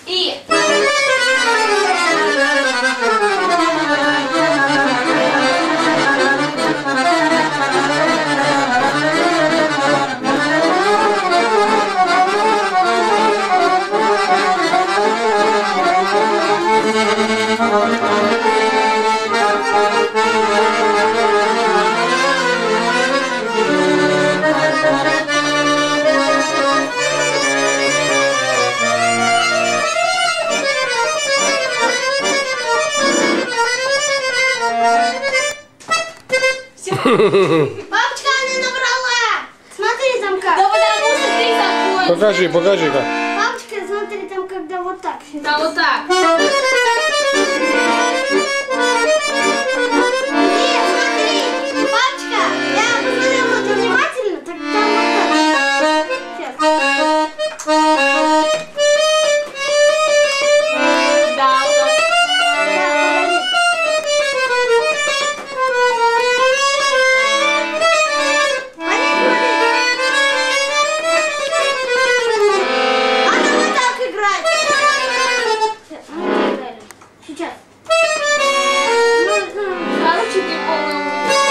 И... Папочка, она набрала! Смотри там как. Да потому что ты закончил. Покажи, покажи как. Папочка, смотри там, когда вот так. Да, вот так. Нет, смотри! Папочка, я посмотрел вот внимательно, так там вот так. Сейчас. Да, вот так. Сейчас. Короче, ты полный.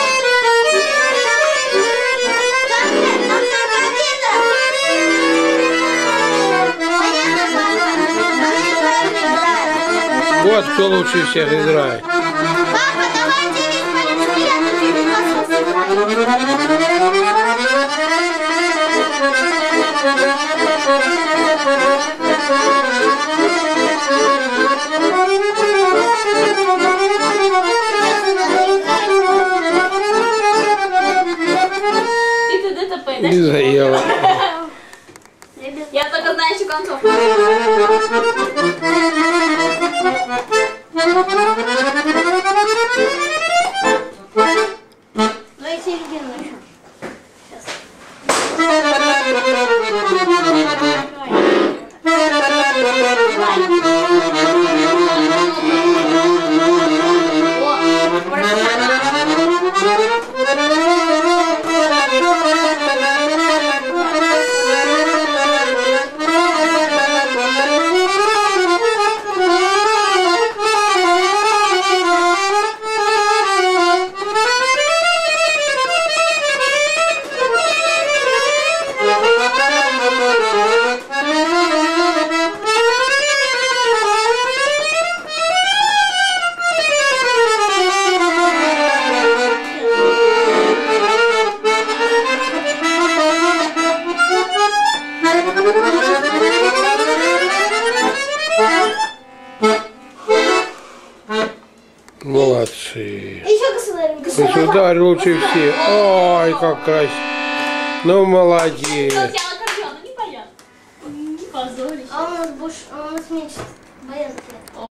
Вот кто лучше всех играет. Папа, давайте весь полицейский, И ты ДТП, да? И заела. Я только знаю еще концовку. Давай середину еще. Молодцы. Еще государь. Государь лучше всех. Ой, как красиво. Ну, молодец. Взяла аккордеон, ну непонятно. Позорище. А у нас больше, а у нас меньше. Боянки.